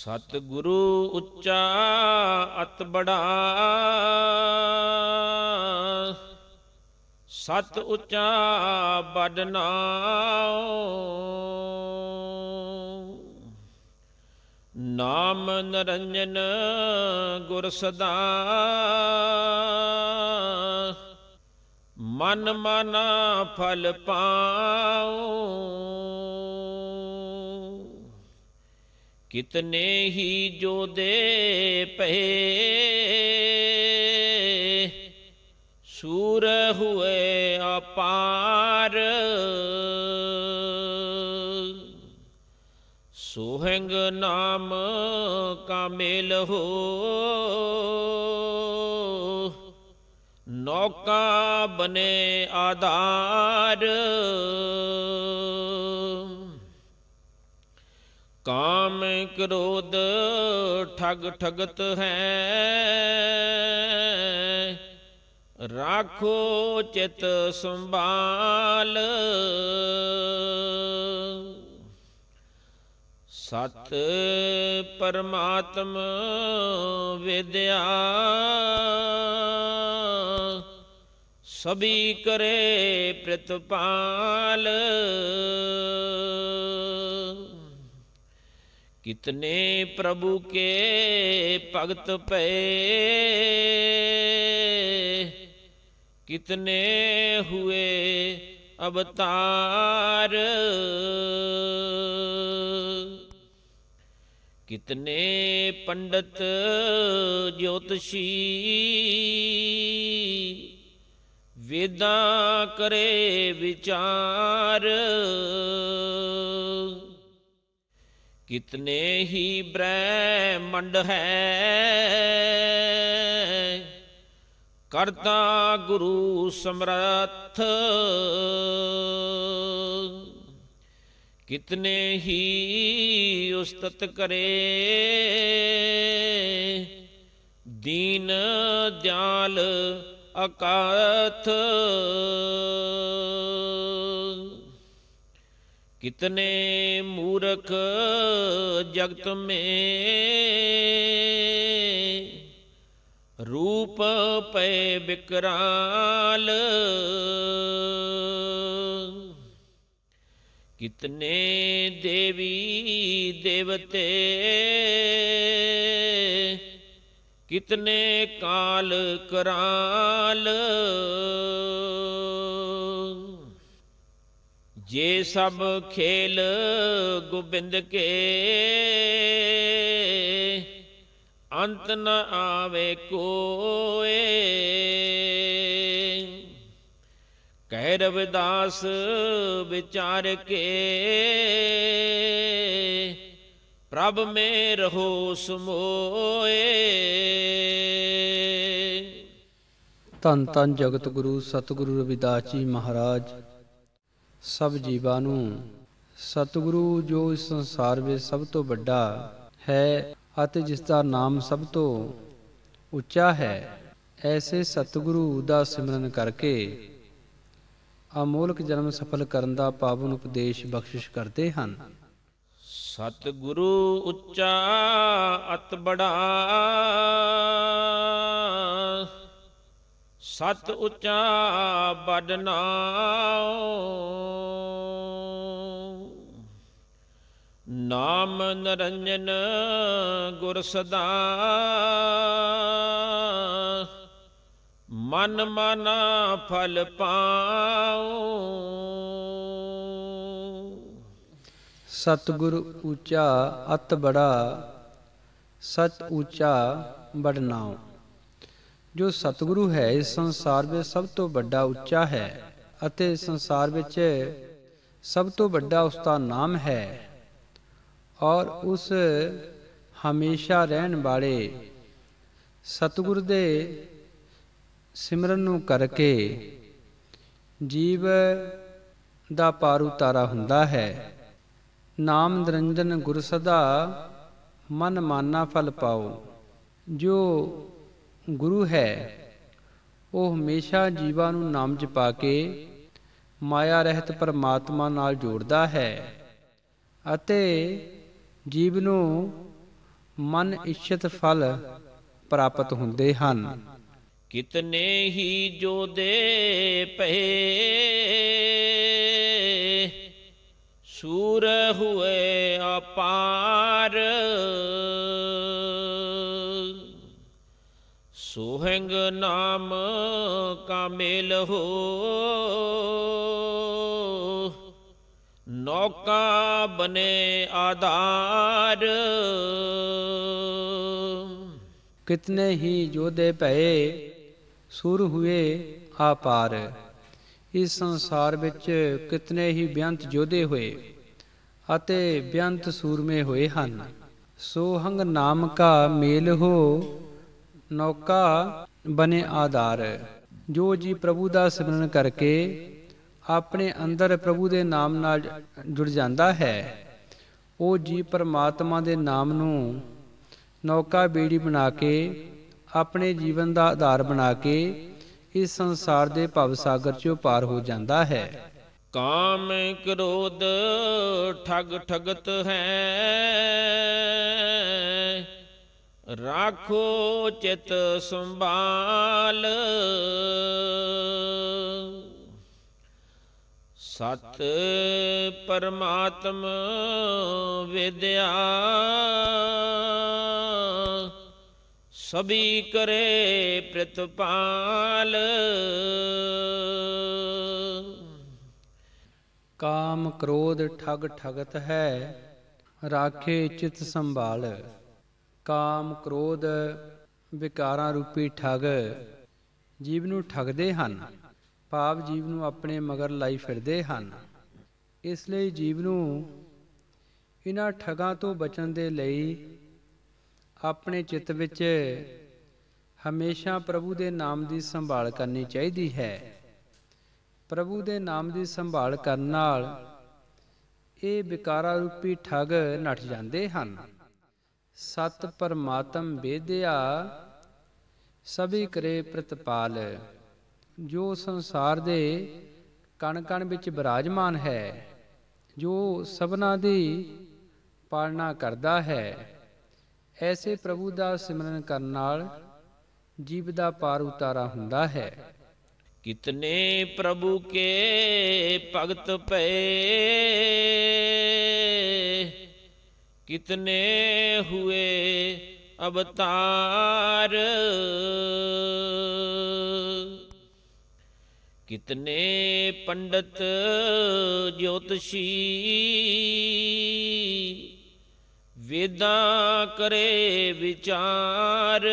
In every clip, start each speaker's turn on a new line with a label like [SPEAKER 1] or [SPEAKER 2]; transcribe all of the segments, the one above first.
[SPEAKER 1] ਸਤਿਗੁਰੂ ਉੱਚਾ ਅਤ ਬੜਾ, ਸਤ ਉੱਚਾ ਬੜ ਨਾਉ। ਨਾਮ ਨਿਰੰਜਨ ਗੁਰ ਸਦਾ, ਮਨ ਮਾਨਾ ਫਲ ਪਾਉ। ਕਿਤਨੇ ਹੀ ਜੋਦੇ ਪਏ, ਸੂਰ ਹੁਏ ਅਪਾਰ। ਸੋਹੰਗ ਨਾਮ ਕਾ ਮੇਲ ਹੋ, ਨੌਕਾ ਬਨੇ ਆਧਾਰ। ਕਾਮ ਕ੍ਰੋਧ ਠਗ ਠਗਤ ਹੈ, ਰਾਖੋ ਚਿਤ ਸੰਭਾਲ। ਸਤ ਪਰਮਾਤਮ ਵਿਦਿਆ, ਸਭੀ ਕਰੇ ਪ੍ਰਿਤਪਾਲ। कितने प्रभु के भगत भये, कितने हुए अवतार। कितने पंडित ज्योतिषी, वेदा करे विचार। कितने ही ब्रह्मंड है, करता गुरु समर्थ। कितने ही उस्तत करे, दीन दयाल अकाथ। कितने मूर्ख जगत में, रूप पे विकराल। कितने देवी देवते, कितने काल कराल। जे सब खेल गोबिंद के, अंत न आवे कोय। कह रविदास विचार के, प्रभ में रहो समोए।
[SPEAKER 2] ਧੰਨ ਧੰਨ ਜਗਤ ਗੁਰੂ ਸਤਿਗੁਰੂ ਰਵਿਦਾਸ ਜੀ ਮਹਾਰਾਜ ਸਭ ਜੀਵਾਂ ਨੂੰ ਸਤਿਗੁਰੂ ਜੋ ਇਸ ਸੰਸਾਰ ਵਿੱਚ ਸਭ ਤੋਂ ਵੱਡਾ ਹੈ ਅਤੇ ਜਿਸ ਦਾ ਨਾਮ ਸਭ ਤੋਂ ਉੱਚਾ ਹੈ, ਐਸੇ ਸਤਿਗੁਰੂ ਦਾ ਸਿਮਰਨ ਕਰਕੇ ਅਮੋਲਕ ਜਨਮ ਸਫਲ ਕਰਨ ਦਾ ਪਾਵਨ ਉਪਦੇਸ਼ ਬਖਸ਼ਿਸ਼ ਕਰਦੇ ਹਨ।
[SPEAKER 1] ਸਤਿਗੁਰੂ ਉੱਚਾ ਅਤ ਬੜਾ, ਸਤ ਉੱਚਾ ਬੜ ਨਾਉ। ਨਾਮ ਨਿਰੰਜਨ ਗੁਰ ਸਦਾ, ਮਨ ਮਾਨਾ ਫਲ ਪਾਉ।
[SPEAKER 2] ਸਤਿਗੁਰ ਉੱਚਾ ਅਤ ਬੜਾ, ਸਚ ਉੱਚਾ ਬੜ ਨਾਉ। ਜੋ ਸਤਿਗੁਰੂ ਹੈ ਇਸ ਸੰਸਾਰ ਵਿੱਚ ਸਭ ਤੋਂ ਵੱਡਾ ਉੱਚਾ ਹੈ ਅਤੇ ਸੰਸਾਰ ਵਿੱਚ ਸਭ ਤੋਂ ਵੱਡਾ ਉਸ ਦਾ ਨਾਮ ਹੈ ਔਰ ਉਸ ਹਮੇਸ਼ਾ ਰਹਿਣ ਵਾਲੇ ਸਤਿਗੁਰ ਦੇ ਸਿਮਰਨ ਨੂੰ ਕਰਕੇ ਜੀਵ ਦਾ ਪਾਰ ਉਤਾਰਾ ਹੁੰਦਾ ਹੈ। ਨਾਮ ਨਿਰੰਜਨ ਗੁਰ ਸਦਾ, ਮਨ ਮਾਨਾ ਫਲ ਪਾਓ। ਜੋ ਗੁਰੂ ਹੈ ਉਹ ਹਮੇਸ਼ਾ ਜੀਵਾਂ ਨੂੰ ਨਾਮ ਜਪਾ ਕੇ ਮਾਇਆ ਰਹਿਤ ਪਰਮਾਤਮਾ ਨਾਲ ਜੋੜਦਾ ਹੈ ਅਤੇ ਜੀਵ ਨੂੰ ਮਨ ਇੱਛਤ ਫਲ ਪ੍ਰਾਪਤ ਹੁੰਦੇ ਹਨ।
[SPEAKER 1] ਕਿਤਨੇ ਹੀ ਜੋਦੇ ਪਏ, ਸੂਰ ਹੁਏ ਅਪਾਰ। ਸੋਹੰਗ ਨਾਮ ਕਾ ਮੇਲ ਹੋ, ਨੌਕਾ ਬਨੇ ਆਧਾਰ।
[SPEAKER 2] ਕਿਤਨੇ ਹੀ ਯੋਧੇ ਭਏ, ਸੁਰ ਹੁਏ ਆਪਾਰ। ਇਸ ਸੰਸਾਰ ਵਿੱਚ ਕਿਤਨੇ ਹੀ ਬੇਅੰਤ ਯੋਧੇ ਹੋਏ ਅਤੇ ਬੇਅੰਤ ਸੂਰਮੇ ਹੋਏ ਹਨ। ਸੋਹੰਗ ਨਾਮ ਕਾ ਮੇਲ ਹੋ, ਨੌਕਾ ਬਨੇ ਆਧਾਰ। ਜੋ ਜੀ ਪ੍ਰਭੂ ਦਾ ਸਿਮਰਨ ਕਰਕੇ ਆਪਣੇ ਅੰਦਰ ਪ੍ਰਭੂ ਦੇ ਨਾਮ ਨਾਲ ਜੁੜ ਜਾਂਦਾ ਹੈ, ਉਹ ਜੀ ਪਰਮਾਤਮਾ ਦੇ ਨਾਮ ਨੂੰ ਨੌਕਾ ਬੇੜੀ ਬਣਾ ਕੇ ਆਪਣੇ ਜੀਵਨ ਦਾ ਆਧਾਰ ਬਣਾ ਕੇ ਇਸ ਸੰਸਾਰ ਦੇ ਭਵ ਸਾਗਰ 'ਚੋਂ ਪਾਰ ਹੋ ਜਾਂਦਾ ਹੈ।
[SPEAKER 1] ਕਾਮ ਕ੍ਰੋਧ ਠਗ ਠਗਤ ਹੈ, ਰਾਖੋ ਚਿਤ ਸੰਭਾਲ। ਸਤ ਪਰਮਾਤਮ ਵਿਦਿਆ, ਸਭੀ ਕਰੇ ਪ੍ਰਿਤਪਾਲ।
[SPEAKER 2] ਕਾਮ ਕ੍ਰੋਧ ਠਗ ਠਗਤ ਹੈ, ਰਾਖੇ ਚਿਤ ਸੰਭਾਲ। ਕਾਮ ਕ੍ਰੋਧ ਵਿਕਾਰਾਂ ਰੂਪੀ ਠਗ ਜੀਵ ਨੂੰ ਠਗਦੇ ਹਨ, ਭਾਵ ਜੀਵ ਨੂੰ ਆਪਣੇ ਮਗਰ ਲਾਈ ਫਿਰਦੇ ਹਨ। ਇਸ ਲਈ ਜੀਵ ਨੂੰ ਇਹਨਾਂ ਠਗਾਂ ਤੋਂ ਬਚਣ ਦੇ ਲਈ ਆਪਣੇ ਚਿੱਤ ਵਿੱਚ ਹਮੇਸ਼ਾ ਪ੍ਰਭੂ ਦੇ ਨਾਮ ਦੀ ਸੰਭਾਲ ਕਰਨੀ ਚਾਹੀਦੀ ਹੈ। ਪ੍ਰਭੂ ਦੇ ਨਾਮ ਦੀ ਸੰਭਾਲ ਕਰਨ ਨਾਲ ਇਹ ਵਿਕਾਰਾਂ ਰੂਪੀ ਠਗ ਨੱਠ ਜਾਂਦੇ ਹਨ। ਸਤ ਪਰਮਾਤਮ ਵੇਦਿਆ, ਸਭੀ ਕਰੇ ਪ੍ਰਤਪਾਲ। ਜੋ ਸੰਸਾਰ ਦੇ ਕਣ ਕਣ ਵਿੱਚ ਬਿਰਾਜਮਾਨ ਹੈ, ਜੋ ਸਭਨਾਂ ਦੀ ਪਾਲਣਾ ਕਰਦਾ ਹੈ, ਐਸੇ ਪ੍ਰਭੂ ਦਾ ਸਿਮਰਨ ਕਰਨ ਨਾਲ ਜੀਵ ਦਾ ਪਾਰ ਉਤਾਰਾ ਹੁੰਦਾ ਹੈ।
[SPEAKER 1] ਕਿਤਨੇ ਪ੍ਰਭੂ ਕੇ ਭਗਤ ਭਏ, ਕਿਤਨੇ ਹੁਏ ਅਵਤਾਰ। कितने पंडित ज्योतिषी, वेदा करे विचार।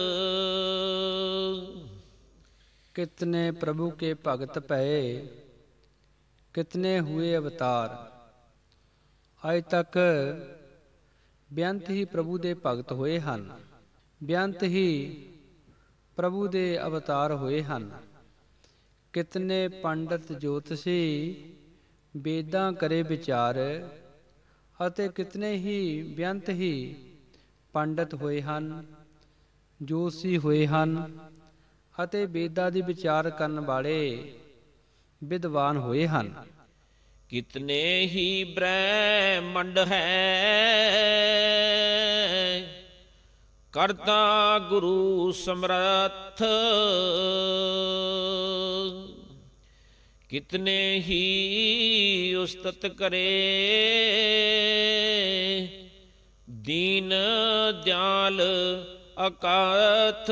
[SPEAKER 2] कितने प्रभु के भगत भये, कितने हुए अवतार। आज तक बेअंत ही प्रभु दे भगत होए हन, बेअंत ही प्रभु दे अवतार होए हन। कितने पंडित ज्योतिषी वेदां करे विचार, ਅਤੇ कितने ही बेअंत ही पंडित होए ਹਨ, ਜੋਤਸ਼ੀ ਹੋਏ ਹਨ ਅਤੇ ਵੇਦਾਂ ਦੀ ਵਿਚਾਰ ਕਰਨ ਵਾਲੇ ਵਿਦਵਾਨ ਹੋਏ ਹਨ।
[SPEAKER 1] कितने ही ब्रह्मंड है, करता गुरु समर्थ। कितने ही उस्तत करे, दीन दयाल अकाथ।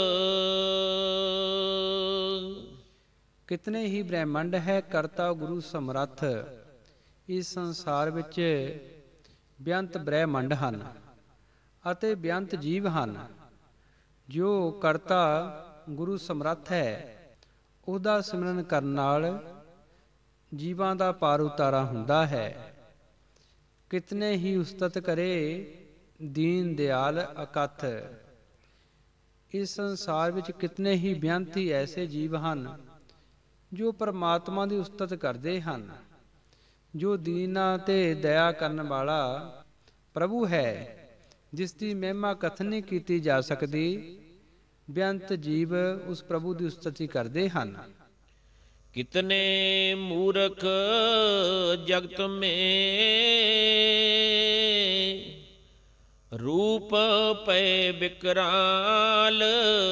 [SPEAKER 2] कितने ही ब्रह्मंड है, करता गुरु समर्थ। इस संसार ਵਿੱਚ ਬੇਅੰਤ ਬ੍ਰਹਿਮੰਡ ਹਨ ਅਤੇ ਬੇਅੰਤ ਜੀਵ ਹਨ। ਜੋ ਕਰਤਾ ਗੁਰੂ ਸਮਰੱਥ ਹੈ, ਉਹਦਾ ਸਿਮਰਨ ਕਰਨ ਨਾਲ ਜੀਵਾਂ ਦਾ ਪਾਰ ਉਤਾਰਾ ਹੁੰਦਾ ਹੈ। ਕਿਤਨੇ ਹੀ ਉਸਤਤ ਕਰੇ, ਦੀਨ ਦਿਆਲ ਅਕਥ। ਇਸ ਸੰਸਾਰ ਵਿੱਚ ਕਿਤਨੇ ਹੀ ਬੇਅੰਤ ਹੀ ਐਸੇ ਜੀਵ ਹਨ ਜੋ ਪਰਮਾਤਮਾ ਦੀ ਉਸਤਤ ਕਰਦੇ ਹਨ। ਜੋ ਦੀਨਾਂ ਤੇ ਦਇਆ ਕਰਨ ਵਾਲਾ ਪ੍ਰਭੂ ਹੈ, ਜਿਸ ਦੀ ਮਹਿਮਾ ਕਥਨ ਨਹੀਂ ਕੀਤੀ ਜਾ ਸਕਦੀ, ਬੇਅੰਤ ਜੀਵ ਉਸ ਪ੍ਰਭੂ ਦੀ ਉਸਤਤੀ ਕਰਦੇ ਹਨ।
[SPEAKER 1] कितने मूर्ख जगत में, ਰੂਪ ਪਏ ਬਿਕਰਾਲ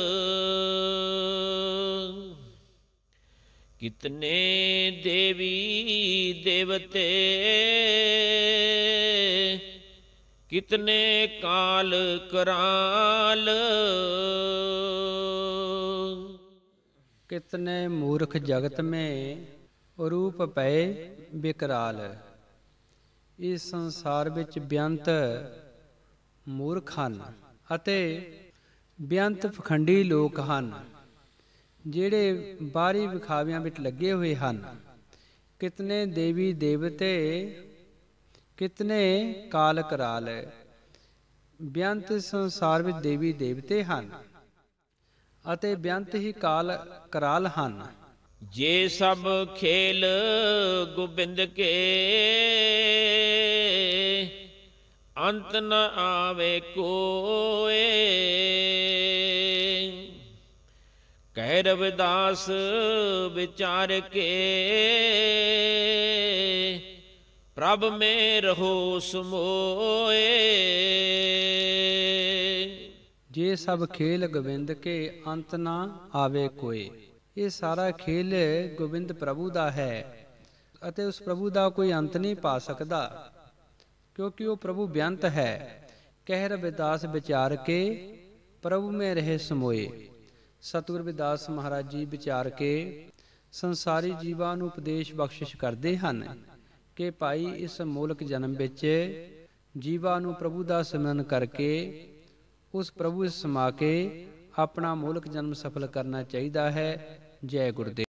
[SPEAKER 1] ਕਿਤਨੇ ਦੇਵੀ ਦੇਵਤੇ ਕਿਤਨੇ ਕਾਲ ਕਰਾਲ
[SPEAKER 2] कितने मूर्ख जगत में रूप पए बिकराल। ਇਸ ਸੰਸਾਰ ਵਿੱਚ ਬੇਅੰਤ ਮੂਰਖ ਹਨ ਅਤੇ ਬੇਅੰਤ ਪਖੰਡੀ ਲੋਕ ਹਨ ਜਿਹੜੇ ਬਾਹਰੀ ਵਿਖਾਵਿਆਂ ਵਿੱਚ ਲੱਗੇ ਹੋਏ ਹਨ। ਕਿਤਨੇ ਦੇਵੀ ਦੇਵਤੇ ਕਿਤਨੇ ਕਾਲ ਕਰਾਲ। ਬੇਅੰਤ ਸੰਸਾਰ ਵਿੱਚ ਦੇਵੀ ਦੇਵਤੇ ਹਨ ਅਤੇ ਬੇਅੰਤ ਹੀ ਕਾਲ ਕਰਾਲ ਹਨ।
[SPEAKER 1] ਜੇ ਸਭ ਖੇਲ ਗੋਬਿੰਦ ਕੇ ਅੰਤ ਨ ਆਵੇ ਕੋਏ। ਕਹਿ ਰਵਿਦਾਸ ਵਿਚਾਰ ਕੇ ਪ੍ਰਭ ਮੇ ਰਹੋ ਸਮੋਏ।
[SPEAKER 2] ਜੇ ਸਭ ਖੇਲ ਗੋਬਿੰਦ ਕੇ ਅੰਤ ਨਾ ਆਵੇ ਕੋਏ। ਇਹ ਸਾਰਾ ਖੇਲ ਗੋਬਿੰਦ ਪ੍ਰਭੂ ਦਾ ਹੈ ਅਤੇ ਉਸ ਪ੍ਰਭੂ ਦਾ ਕੋਈ ਅੰਤ ਨਹੀਂ ਪਾ ਸਕਦਾ ਕਿਉਂਕਿ ਉਹ ਪ੍ਰਭੂ ਬੇਅੰਤ ਹੈ। ਕਹਿ ਰਵਿਦਾਸ ਵਿਚਾਰ ਕੇ ਪ੍ਰਭੂ ਮੇ ਰਹੇ ਸਮੋਏ। ਸਤਿਗੁਰ ਰਵਿਦਾਸ ਮਹਾਰਾਜ ਜੀ ਵਿਚਾਰ ਕੇ ਸੰਸਾਰੀ ਜੀਵਾਂ ਨੂੰ ਉਪਦੇਸ਼ ਬਖਸ਼ਿਸ਼ ਕਰਦੇ ਹਨ ਕਿ ਭਾਈ ਇਸ ਮੂਲਕ ਜਨਮ ਵਿੱਚ ਜੀਵਾਂ ਨੂੰ ਪ੍ਰਭੂ ਦਾ ਸਿਮਰਨ ਕਰਕੇ ਉਸ ਪ੍ਰਭੂ ਵਿੱਚ ਸਮਾ ਕੇ ਆਪਣਾ ਮੂਲਕ ਜਨਮ ਸਫਲ ਕਰਨਾ ਚਾਹੀਦਾ ਹੈ। ਜੈ ਗੁਰਦੇਵ।